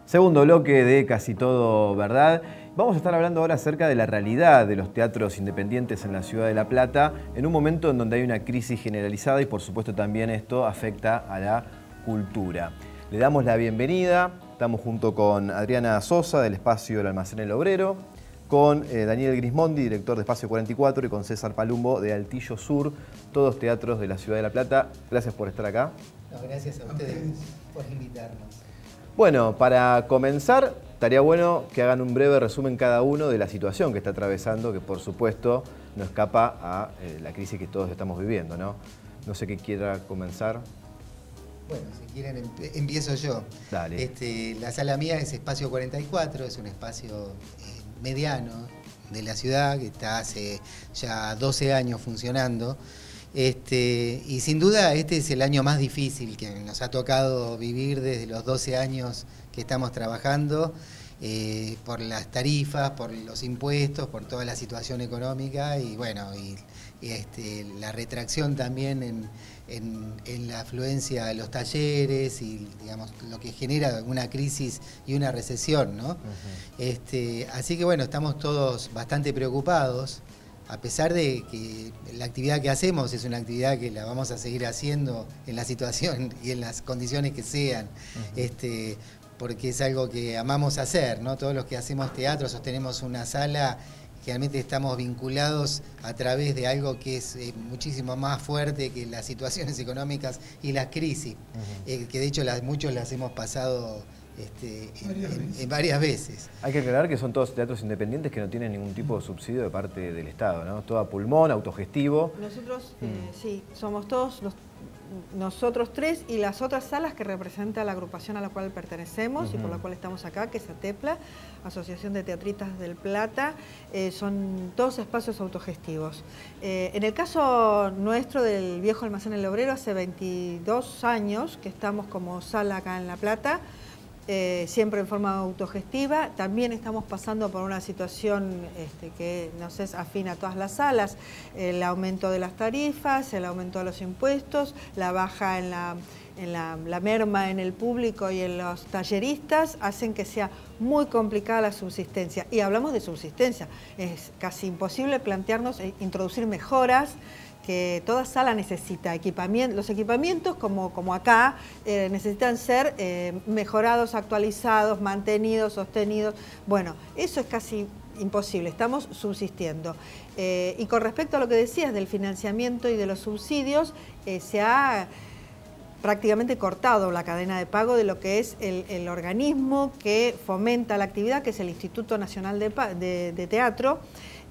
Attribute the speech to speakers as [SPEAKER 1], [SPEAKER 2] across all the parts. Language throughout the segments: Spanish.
[SPEAKER 1] Segundo bloque de Casi Todo Verdad. Vamos a estar hablando ahora acerca de la realidad de los teatros independientes en la ciudad de La Plata, en un momento en donde hay una crisis generalizada y por supuesto también esto afecta a la cultura. Le damos la bienvenida, estamos junto con Adriana Sosa del espacio El Almacén El Obrero, con Daniel Grismondi, director de Espacio 44, y con César Palumbo de Altillo Sur, todos teatros de la ciudad de La Plata. Gracias por estar acá.
[SPEAKER 2] No, gracias a ustedes por invitarnos.
[SPEAKER 1] Bueno, para comenzar, estaría bueno que hagan un breve resumen cada uno de la situación que está atravesando, que por supuesto no escapa a la crisis que todos estamos viviendo, ¿no? No sé qué quiera comenzar.
[SPEAKER 2] Bueno, si quieren empiezo yo.
[SPEAKER 1] Dale.
[SPEAKER 2] La sala mía es Espacio 44, es un espacio mediano de la ciudad que está hace ya 12 años funcionando. Y sin duda este es el año más difícil que nos ha tocado vivir desde los 12 años que estamos trabajando, por las tarifas, por los impuestos, por toda la situación económica y bueno, la retracción también en la afluencia de los talleres y digamos lo que genera una crisis y una recesión, ¿no? Así que bueno, estamos todos bastante preocupados. A pesar de que la actividad que hacemos es una actividad que la vamos a seguir haciendo en la situación y en las condiciones que sean, porque es algo que amamos hacer, ¿no? Todos los que hacemos teatro sostenemos una sala, realmente estamos vinculados a través de algo que es muchísimo más fuerte que las situaciones económicas y las crisis, que de hecho muchos las hemos pasado varias veces.
[SPEAKER 1] Hay que aclarar que son todos teatros independientes que no tienen ningún tipo de subsidio de parte del Estado, ¿no? Todo a pulmón, autogestivo.
[SPEAKER 3] Nosotros, sí, somos todos nosotros tres y las otras salas que representa la agrupación a la cual pertenecemos y por la cual estamos acá, que es ATEPLA, Asociación de Teatristas del Plata, son todos espacios autogestivos. En el caso nuestro del viejo Almacén El Obrero, hace 22 años que estamos como sala acá en La Plata, siempre en forma autogestiva. También estamos pasando por una situación que nos es afín a todas las salas, el aumento de las tarifas, el aumento de los impuestos, la baja en la merma en el público y en los talleristas, hacen que sea muy complicada la subsistencia. Y hablamos de subsistencia, es casi imposible plantearnos introducir mejoras, que toda sala necesita equipamiento. Los equipamientos, como acá, necesitan ser mejorados, actualizados, mantenidos, sostenidos. Bueno, eso es casi imposible, estamos subsistiendo. Y con respecto a lo que decías del financiamiento y de los subsidios, se ha prácticamente cortado la cadena de pago de lo que es el organismo que fomenta la actividad, que es el Instituto Nacional de Teatro,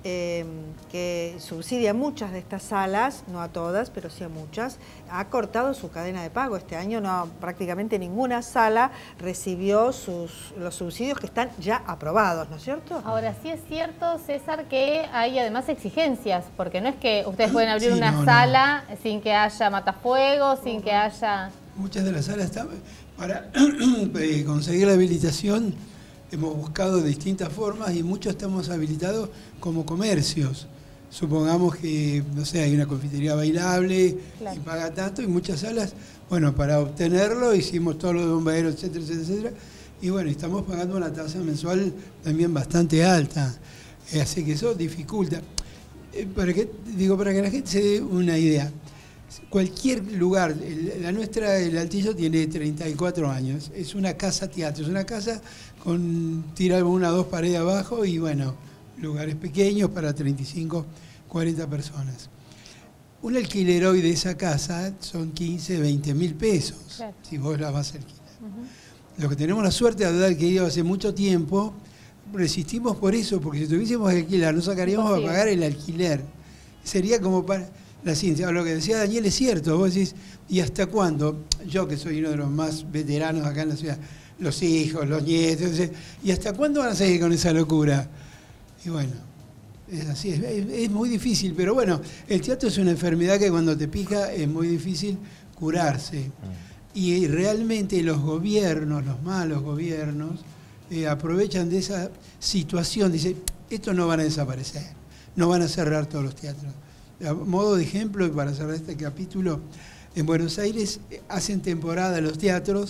[SPEAKER 3] que subsidia muchas de estas salas, no a todas, pero sí a muchas, ha cortado su cadena de pago. Este año prácticamente ninguna sala recibió los subsidios que están ya aprobados, ¿no es cierto?
[SPEAKER 4] Ahora, sí es cierto, César, que hay además exigencias, porque no es que ustedes pueden abrir una sala sin que haya matafuegos, sin que haya...
[SPEAKER 5] Muchas de las salas están para conseguir la habilitación. Hemos buscado de distintas formas y muchos estamos habilitados como comercios. Supongamos que, no sé, hay una confitería bailable y paga tanto, y muchas salas, bueno, para obtenerlo hicimos todo lo de bomberos, etcétera, etcétera, etcétera. Y bueno, estamos pagando una tasa mensual también bastante alta. Así que eso dificulta. Para que la gente se dé una idea. Cualquier lugar, la nuestra, el Altillo, tiene 34 años. Es una casa teatro, es una casa con tira una o dos paredes abajo y bueno, lugares pequeños para 35, 40 personas. Un alquiler hoy de esa casa son 15, 20 mil pesos, claro, si vos la vas a alquilar. Lo que tenemos la suerte de haber adquirido hace mucho tiempo, resistimos por eso, porque si tuviésemos que alquilar, no sacaríamos a pagar el alquiler. Sería como para... La ciencia, lo que decía Daniel es cierto, vos decís, ¿y hasta cuándo? Yo que soy uno de los más veteranos acá en la ciudad, los hijos, los nietos, ¿y hasta cuándo van a seguir con esa locura? Y bueno, es así, es muy difícil, pero bueno, el teatro es una enfermedad que cuando te pica es muy difícil curarse. Y realmente los gobiernos, los malos gobiernos, aprovechan de esa situación, dicen, estos no van a desaparecer, no van a cerrar todos los teatros. A modo de ejemplo, y para cerrar este capítulo, en Buenos Aires hacen temporada los teatros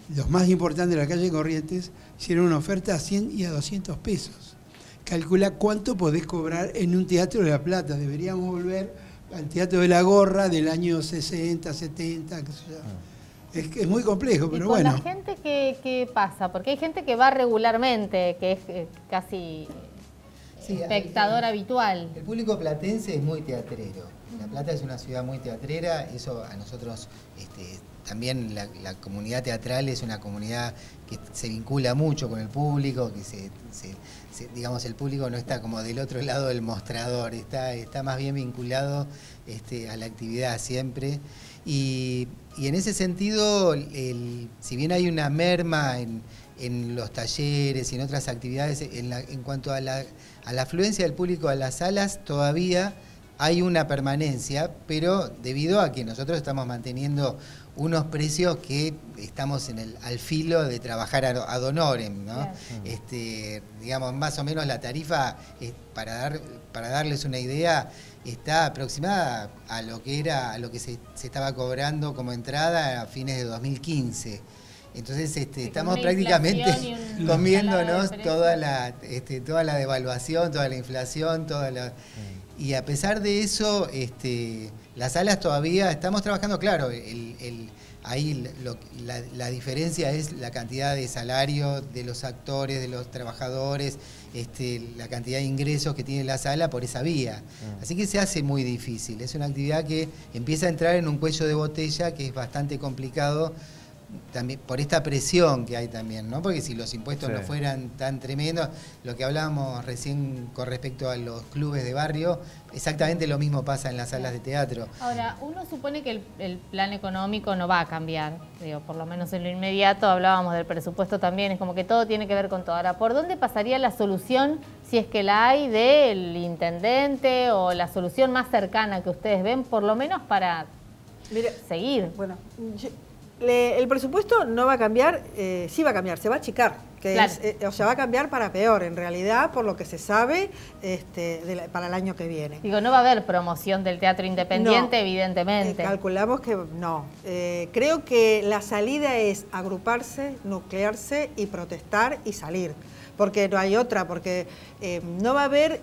[SPEAKER 5] los más importantes de la calle Corrientes hicieron una oferta a 100 y a 200 pesos. Calcula cuánto podés cobrar en un teatro de La Plata. Deberíamos volver al Teatro de la Gorra del año 60, 70, qué sé yo. Es muy complejo, pero bueno.
[SPEAKER 4] ¿Y con la gente qué pasa? Porque hay gente que va regularmente, que es casi espectador habitual.
[SPEAKER 2] El público platense es muy teatrero. La Plata es una ciudad muy teatrera, eso a nosotros también la comunidad teatral es una comunidad que se vincula mucho con el público, que digamos, el público no está como del otro lado del mostrador, está más bien vinculado a la actividad siempre. Y en ese sentido, si bien hay una merma en los talleres y en otras actividades, en cuanto a la afluencia del público a las salas, todavía hay una permanencia, pero debido a que nosotros estamos manteniendo unos precios que estamos al filo de trabajar ad honorem, ¿no? Digamos, más o menos la tarifa, para darles una idea, está aproximada a lo que se estaba cobrando como entrada a fines de 2015. Entonces estamos prácticamente comiéndonos toda la devaluación, toda la inflación, y a pesar de eso, las salas todavía estamos trabajando, claro, ahí la diferencia es la cantidad de salario de los actores, de los trabajadores, la cantidad de ingresos que tiene la sala por esa vía. Así que se hace muy difícil, es una actividad que empieza a entrar en un cuello de botella que es bastante complicado, también por esta presión que hay también, ¿no? Porque si los impuestos no fueran tan tremendos, lo que hablábamos recién con respecto a los clubes de barrio, exactamente lo mismo pasa en las salas de teatro.
[SPEAKER 4] Ahora, uno supone que el plan económico no va a cambiar, digo, por lo menos en lo inmediato. Hablábamos del presupuesto también, es como que todo tiene que ver con todo. Ahora, ¿por dónde pasaría la solución, si es que la hay, del intendente, o la solución más cercana que ustedes ven, por lo menos para seguir?
[SPEAKER 3] Bueno, el presupuesto no va a cambiar, sí va a cambiar, se va a achicar,
[SPEAKER 4] Claro.
[SPEAKER 3] o sea, va a cambiar para peor, en realidad, por lo que se sabe para el año que viene.
[SPEAKER 4] Digo, no va a haber promoción del teatro independiente,
[SPEAKER 3] No,
[SPEAKER 4] evidentemente.
[SPEAKER 3] Calculamos que no. Creo que la salida es agruparse, nuclearse y protestar y salir, porque no hay otra, porque no va a haber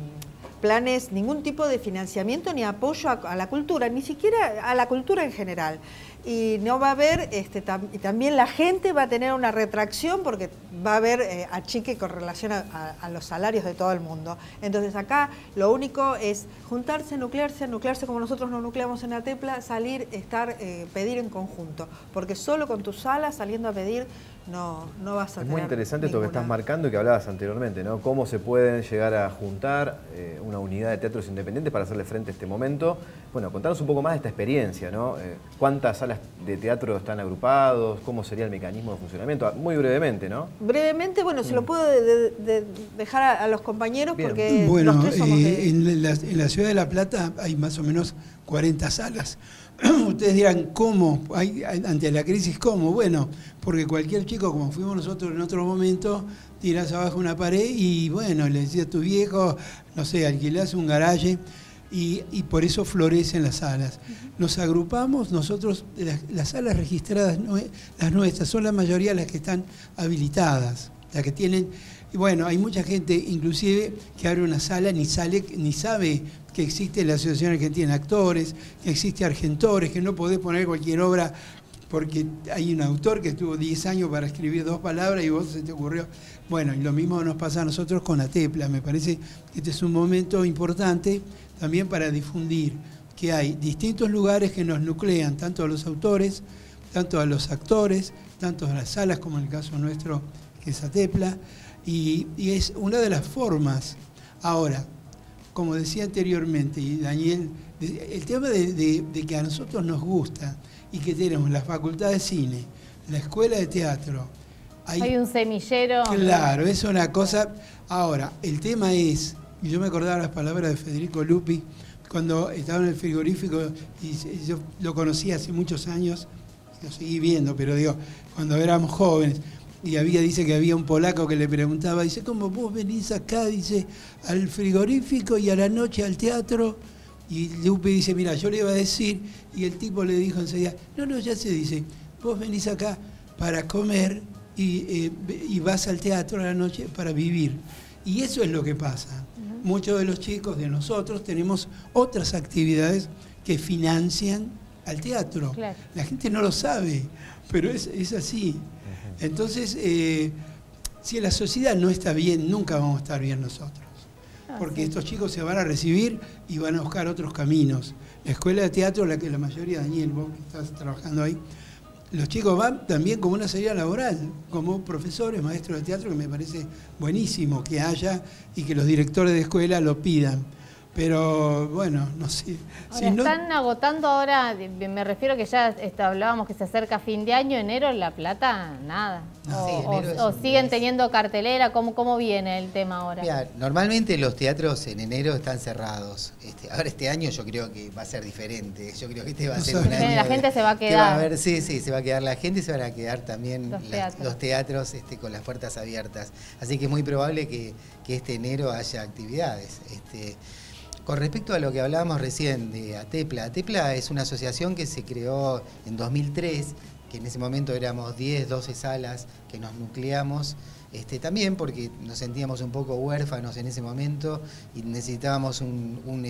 [SPEAKER 3] planes, ningún tipo de financiamiento ni apoyo a la cultura, ni siquiera a la cultura en general. Y no va a haber, y también la gente va a tener una retracción porque va a haber achique con relación a los salarios de todo el mundo. Entonces acá lo único es juntarse, nuclearse como nosotros nos nucleamos en Atepla, salir, pedir en conjunto, porque solo con tu sala saliendo a pedir no vas a tener.
[SPEAKER 1] Es muy interesante esto que
[SPEAKER 3] ninguna.
[SPEAKER 1] estás marcando y que hablabas anteriormente, ¿no? Cómo se pueden llegar a juntar una unidad de teatros independientes para hacerle frente a este momento. Bueno, contanos un poco más de esta experiencia, ¿no? ¿Cuántas salas de teatro están agrupados? ¿Cómo sería el mecanismo de funcionamiento? Muy brevemente, ¿no?
[SPEAKER 3] Brevemente, bueno, se lo puedo dejar a los compañeros.
[SPEAKER 1] Bien.
[SPEAKER 3] Porque
[SPEAKER 5] Bueno,
[SPEAKER 3] los tres somos
[SPEAKER 5] en la ciudad de La Plata hay más o menos 40 salas. Ustedes dirán, ¿cómo? Ante la crisis, ¿cómo? Bueno, porque cualquier chico, como fuimos nosotros en otro momento, tirás abajo una pared y bueno, le decías a tu viejo, no sé, alquilás un garaje y por eso florecen las salas. Nos agrupamos, nosotros, las salas registradas, las nuestras, son la mayoría las que están habilitadas, las que tienen. Y bueno, hay mucha gente, inclusive, que abre una sala ni sabe que existe la Asociación Argentina de Actores, que existe Argentores, que no podés poner cualquier obra porque hay un autor que estuvo 10 años para escribir 2 palabras y vos se te ocurrió. Bueno, y lo mismo nos pasa a nosotros con Atepla. Me parece que este es un momento importante también para difundir que hay distintos lugares que nos nuclean, tanto a los autores, tanto a los actores, tanto a las salas, como en el caso nuestro, que es Atepla. Y es una de las formas. Ahora, como decía anteriormente, y Daniel, el tema de que a nosotros nos gusta y que tenemos la Facultad de Cine, la Escuela de Teatro.
[SPEAKER 4] Hay un semillero.
[SPEAKER 5] Claro, es una cosa. Ahora, el tema es, y yo me acordaba las palabras de Federico Lupi, cuando estaba en el frigorífico, y yo lo conocí hace muchos años, lo seguí viendo, pero digo, cuando éramos jóvenes, y dice que había un polaco que le preguntaba, dice, ¿cómo vos venís acá? Dice, al frigorífico y a la noche al teatro. Y Lupe dice, mira, yo le iba a decir, y el tipo le dijo enseguida, no, ya se dice, vos venís acá para comer y vas al teatro a la noche para vivir. Y eso es lo que pasa. Muchos de los chicos de nosotros tenemos otras actividades que financian al teatro.
[SPEAKER 4] Claro.
[SPEAKER 5] La gente no lo sabe, pero es así. Entonces, si la sociedad no está bien, nunca vamos a estar bien nosotros. Porque estos chicos se van a recibir y van a buscar otros caminos. La escuela de teatro, la que la mayoría, Daniel, vos que estás trabajando ahí, los chicos van también como una salida laboral, como profesores, maestros de teatro, que me parece buenísimo que haya y que los directores de escuela lo pidan. Pero bueno, no sé.
[SPEAKER 4] Ahora, están agotando ahora, me refiero que ya hablábamos que se acerca fin de año, enero, en La Plata, nada. O siguen teniendo cartelera, ¿cómo viene el tema ahora?
[SPEAKER 2] Mira, normalmente los teatros en enero están cerrados. Ahora este año yo creo que va a ser diferente. Yo creo que este va a ser un año.
[SPEAKER 4] La gente se va a quedar.
[SPEAKER 2] Sí, se va a quedar la gente y se van a quedar también los teatros con las puertas abiertas. Así que es muy probable que este enero haya actividades. Con respecto a lo que hablábamos recién de ATEPLA, ATEPLA es una asociación que se creó en 2003, que en ese momento éramos 10, 12 salas que nos nucleamos, también porque nos sentíamos un poco huérfanos en ese momento y necesitábamos un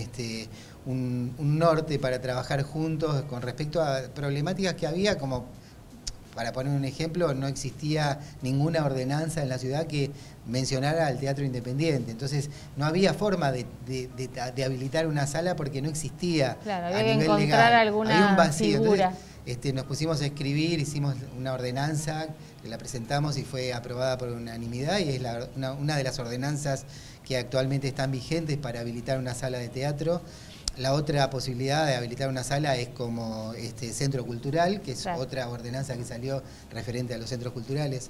[SPEAKER 2] norte para trabajar juntos con respecto a problemáticas que había, como para poner un ejemplo, no existía ninguna ordenanza en la ciudad que mencionara al teatro independiente. Entonces, no había forma de habilitar una sala porque no existía.
[SPEAKER 4] Claro, había que encontrar alguna
[SPEAKER 2] había un vacío.
[SPEAKER 4] figura.
[SPEAKER 2] Entonces, nos pusimos a escribir, hicimos una ordenanza, que la presentamos y fue aprobada por unanimidad y es una de las ordenanzas que actualmente están vigentes para habilitar una sala de teatro. La otra posibilidad de habilitar una sala es como centro cultural, que es otra ordenanza que salió referente a los centros culturales.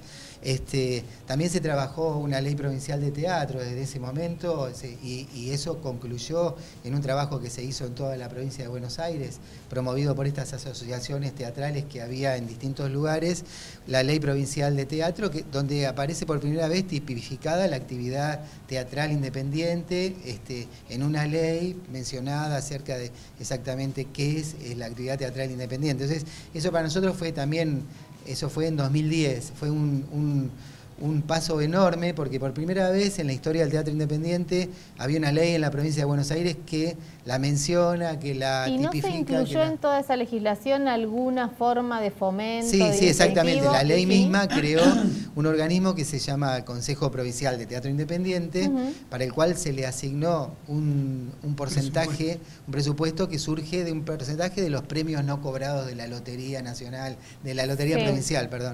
[SPEAKER 2] También se trabajó una ley provincial de teatro desde ese momento y eso concluyó en un trabajo que se hizo en toda la provincia de Buenos Aires, promovido por estas asociaciones teatrales que había en distintos lugares, la ley provincial de teatro, donde aparece por primera vez tipificada la actividad teatral independiente en una ley mencionada acerca de exactamente qué es la actividad teatral independiente. Entonces, eso para nosotros fue también, eso fue en 2010, fue un paso enorme porque por primera vez en la historia del teatro independiente había una ley en la provincia de Buenos Aires que la menciona, que la tipifica. ¿Y no se
[SPEAKER 4] incluyó en toda esa legislación alguna forma de fomento?
[SPEAKER 2] Sí, exactamente. La ley misma creó un organismo que se llama Consejo Provincial de Teatro Independiente, para el cual se le asignó un porcentaje, un presupuesto que surge de un porcentaje de los premios no cobrados de la Lotería Nacional, de la Lotería Provincial, perdón.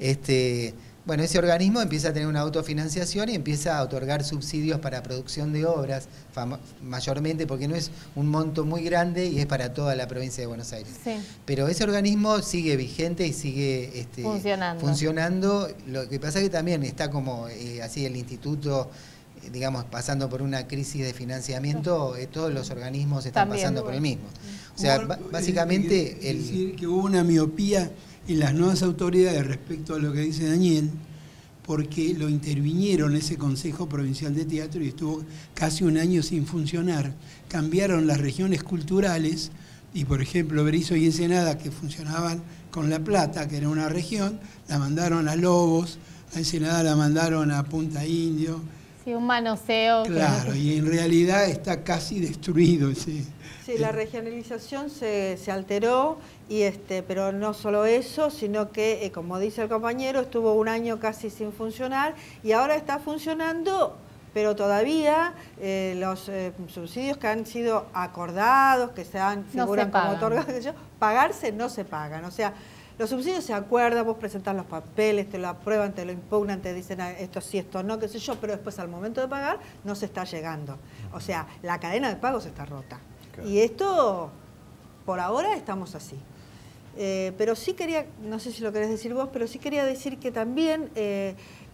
[SPEAKER 2] Bueno, ese organismo empieza a tener una autofinanciación y empieza a otorgar subsidios para producción de obras, mayormente porque no es un monto muy grande y es para toda la provincia de Buenos Aires. Sí. Pero ese organismo sigue vigente y sigue funcionando. Lo que pasa es que también está como así el instituto, digamos, pasando por una crisis de financiamiento, todos los organismos están pasando por el mismo. O sea, básicamente...
[SPEAKER 5] decir que hubo una miopía en las nuevas autoridades respecto a lo que dice Daniel, porque lo intervinieron ese Consejo Provincial de Teatro y estuvo casi un año sin funcionar. Cambiaron las regiones culturales y, por ejemplo, Berisso y Ensenada, que funcionaban con La Plata, que era una región, la mandaron a Lobos, a Ensenada la mandaron a Punta Indio.
[SPEAKER 4] Sí, un manoseo.
[SPEAKER 5] Claro, y en realidad está casi destruido ese...
[SPEAKER 3] Sí, la regionalización se alteró, pero no solo eso, sino que, como dice el compañero, estuvo un año casi sin funcionar y ahora está funcionando, pero todavía los subsidios que han sido acordados, que se figuran como otorgados, pagarse no se pagan. O sea, los subsidios se acuerdan, vos presentás los papeles, te lo aprueban, te lo impugnan, te dicen esto sí, esto no, qué sé yo, pero después al momento de pagar no se está llegando. O sea, la cadena de pagos está rota. Y esto, por ahora, estamos así. Pero sí quería, no sé si lo querés decir vos, pero sí quería decir que también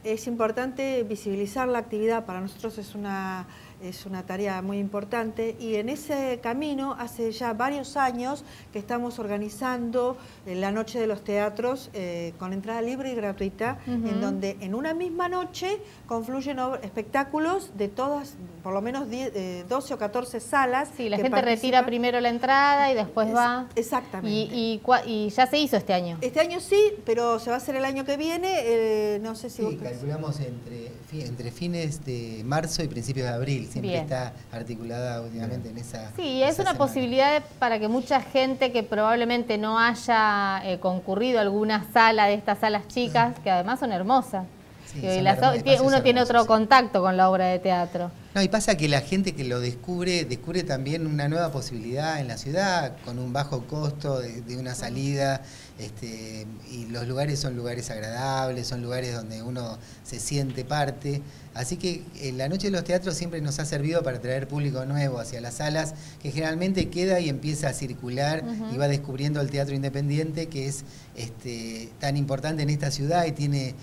[SPEAKER 3] es importante visibilizar la actividad, para nosotros es una tarea muy importante, y en ese camino hace ya varios años que estamos organizando la Noche de los Teatros con entrada libre y gratuita, en donde en una misma noche confluyen espectáculos de todas, por lo menos 12 o 14 salas.
[SPEAKER 4] Sí, la gente retira primero la entrada y después va.
[SPEAKER 3] Exactamente.
[SPEAKER 4] Y ya se hizo este año.
[SPEAKER 3] Este año sí, pero se va a hacer el año que viene, no sé si...
[SPEAKER 2] Sí, calculamos entre fines de marzo y principios de abril. Siempre
[SPEAKER 4] Bien.
[SPEAKER 2] está articulada últimamente en esa.
[SPEAKER 4] Sí, es una
[SPEAKER 2] semana.
[SPEAKER 4] posibilidad para que mucha gente que probablemente no haya concurrido a alguna sala de estas salas chicas, que además son hermosas.
[SPEAKER 2] Sí,
[SPEAKER 4] Y
[SPEAKER 2] son
[SPEAKER 4] uno tiene otro
[SPEAKER 2] hermosos, sí.
[SPEAKER 4] contacto con la obra de teatro.
[SPEAKER 2] No, y pasa que la gente que lo descubre también una nueva posibilidad en la ciudad, con un bajo costo de una salida, y los lugares son lugares agradables, son lugares donde uno se siente parte. Así que la Noche de los Teatros siempre nos ha servido para traer público nuevo hacia las salas, que generalmente queda y empieza a circular y va descubriendo el teatro independiente, que es tan importante en esta ciudad y tiene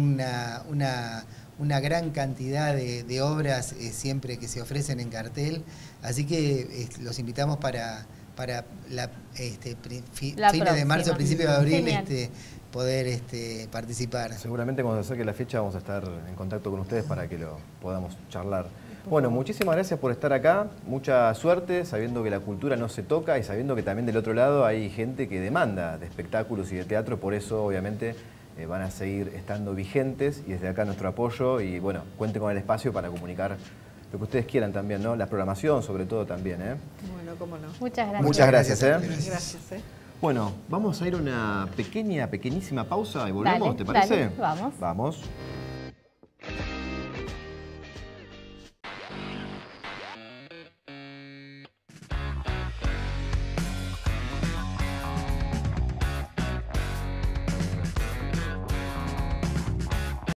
[SPEAKER 2] una gran cantidad de obras siempre que se ofrecen en cartel. Así que los invitamos para fines de marzo, principios de abril, poder participar.
[SPEAKER 1] Seguramente cuando se acerque la fecha vamos a estar en contacto con ustedes para que lo podamos charlar. Bueno, muchísimas gracias por estar acá, mucha suerte, sabiendo que la cultura no se toca y sabiendo que también del otro lado hay gente que demanda de espectáculos y de teatro, por eso obviamente van a seguir estando vigentes, y desde acá nuestro apoyo, y bueno, cuenten con el espacio para comunicar lo que ustedes quieran también, ¿no? La programación sobre todo también,
[SPEAKER 3] Bueno, cómo no.
[SPEAKER 4] Muchas gracias.
[SPEAKER 1] Muchas gracias,
[SPEAKER 3] Gracias.
[SPEAKER 1] Bueno, vamos a ir a una pequeñísima pausa y volvemos,
[SPEAKER 4] Dale,
[SPEAKER 1] ¿te parece?
[SPEAKER 4] dale, vamos.
[SPEAKER 1] Vamos.